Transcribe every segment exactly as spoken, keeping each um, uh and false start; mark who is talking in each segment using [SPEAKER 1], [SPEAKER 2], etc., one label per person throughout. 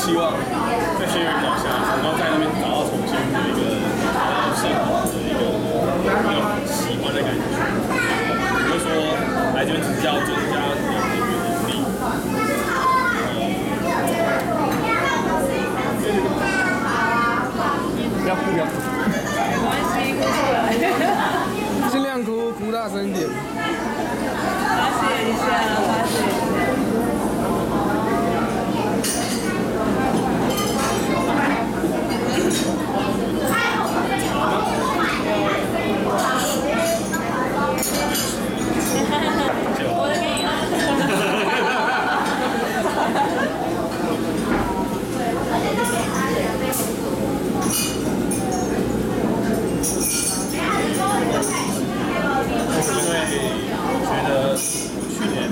[SPEAKER 1] 希望在学员脚下，然后在那边找到重新的一个呃生活的一个一个喜欢的感觉。不是说来这边只是要增加你的能力。不要哭，不要哭。
[SPEAKER 2] 没关系，哭出来。
[SPEAKER 3] 尽量哭，哭大声一点。
[SPEAKER 2] 发泄一下，发泄一下。我的给你啊。
[SPEAKER 1] 因为觉得去年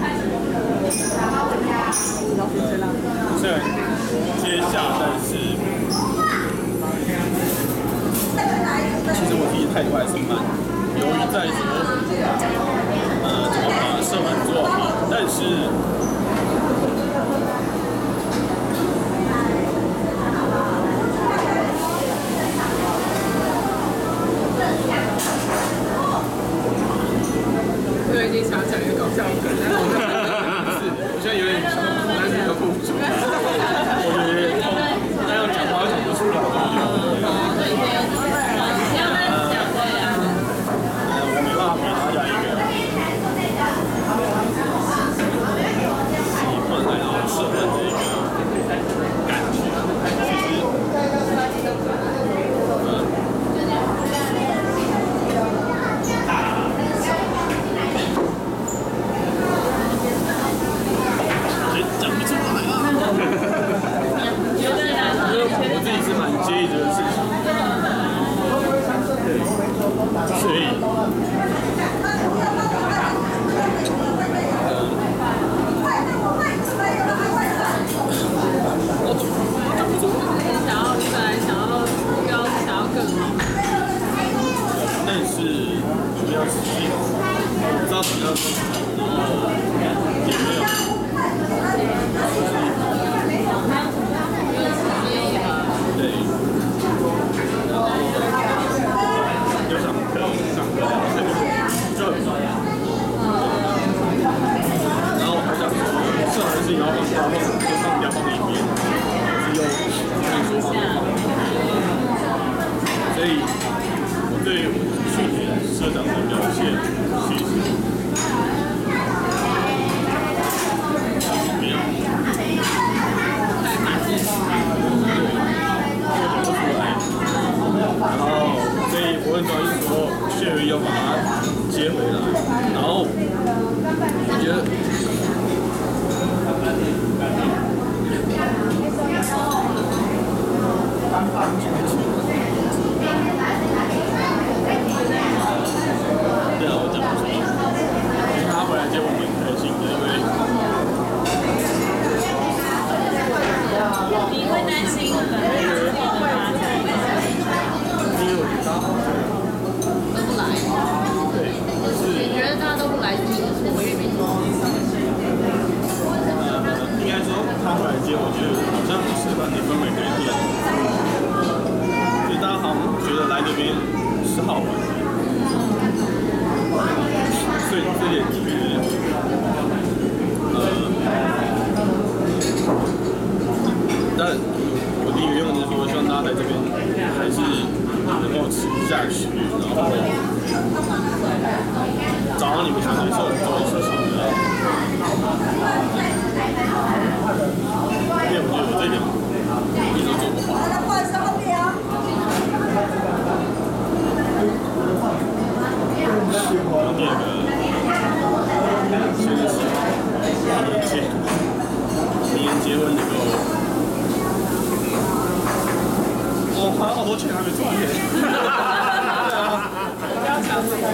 [SPEAKER 1] 虽然接下，但是其实我自己态度还是蛮犹豫在说，呃，怎么把射门做好，但是。
[SPEAKER 3] 对，已经想讲一个搞笑梗，但是我现在有点想哭，但是又哭不出来。
[SPEAKER 1] 我觉得他要讲话讲不出来，我觉得。呃，我没办法给大家一个习惯来到社会的一个感觉。其实，呃。讲不出来啊！我自己是蛮介意这个事情，所以，
[SPEAKER 2] 想要本来想要目标是想要更好，
[SPEAKER 1] 但是目标实际不知道怎么样做，然后也没有。对，然后就上课上课就很重要。然后我还想说，这还是你要放掉放，就放掉放一边，只有跟你说话。所以，我对去年社长的表现，其实。没有，太马屁了，对，做不出来。然后，所以我很早意思说，血鱼要把它接回来。然后，我觉得，对啊，我讲不出来。其实他回来接我蛮开心的，因为。
[SPEAKER 2] 你会担心本队之间的发展吗？
[SPEAKER 1] 因为我觉得
[SPEAKER 2] 都不来。
[SPEAKER 1] 对，是。
[SPEAKER 2] 你觉得大家都不来是你的错，我也没错。
[SPEAKER 1] 呃，应该说他回来接，我觉得好像示范的氛围改变了，所以大家好像觉得来这边是好玩的，所以这点其实，呃。但我第一个愿望就是说，希望大家在这边还是能够持续下去，然后找到你们想接受做的事情。因为我觉得我这点一直做不好。然后第二个，其实是明年结，明年结婚能够。哦，还有好多钱还没赚呢。对啊，
[SPEAKER 2] 不要抢什么。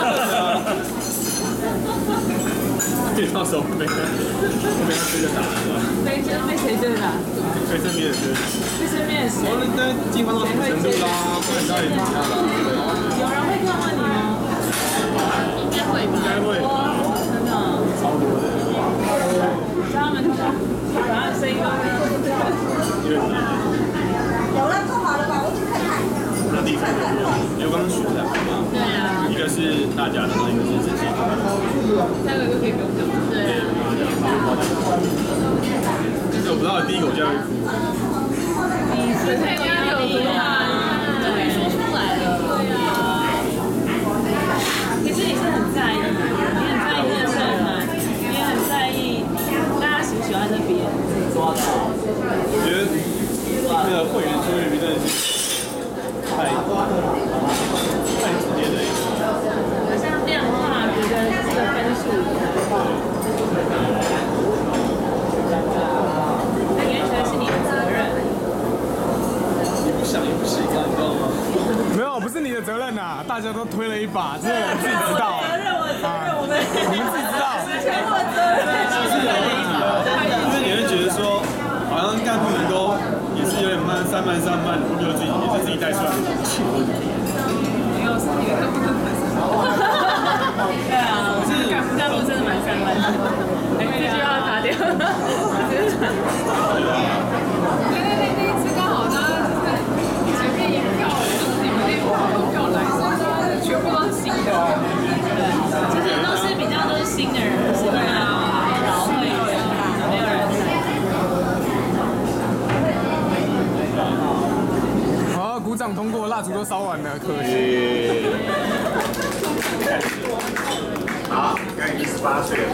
[SPEAKER 1] 对，到时候被我被他追着打了。
[SPEAKER 2] 被追被谁追打？
[SPEAKER 1] 被身边的追。
[SPEAKER 2] 被身边的谁？
[SPEAKER 1] 我在进化到什么程度啦？不然到底怎么样啦？
[SPEAKER 2] 有人会看问你吗？应该会吧。
[SPEAKER 1] 应该会。
[SPEAKER 2] 真的。
[SPEAKER 1] 超多的。
[SPEAKER 2] 叫他们把他声音放大。
[SPEAKER 1] 因为大家的那个是自己。
[SPEAKER 2] 三个就可以不用讲。对。
[SPEAKER 1] 但是我不知道第一个我就要哭。
[SPEAKER 2] 你是太压力有多大？终于说出来了。对啊。其实你是很在意，你很在意这件事吗？你也很在意大家喜不喜欢这边。
[SPEAKER 1] 我觉得那个会员收益真的是太太直接的一个。
[SPEAKER 2] 好像量化觉得这个分数。那你觉得是你的责任？
[SPEAKER 1] 你不想也不行啊，你知道吗？
[SPEAKER 3] 没有，不是你的责任呐，大家都推了一把，这个我自己知道。
[SPEAKER 2] 责任，我责任，我们
[SPEAKER 3] 你们自己知道。
[SPEAKER 2] 全部的责任。
[SPEAKER 1] 就是有问题啊，因为你会觉得说，好像干部们都也是有点慢，散漫散漫，忽略自己也是自己带出来的东西。
[SPEAKER 2] 没有，是你的干部真的蛮散漫。对啊，我是干部，干部真的蛮散漫的。哎，这句话打掉。对对对，那一次刚好呢，就是前面一票，就是你们那票来，全部都是新的。对，就是都是比较都是新的人，是吧？老会员，没有人在。
[SPEAKER 3] 好，鼓掌通过，蜡烛都烧完了，可惜。
[SPEAKER 4] 好，该你十八岁了。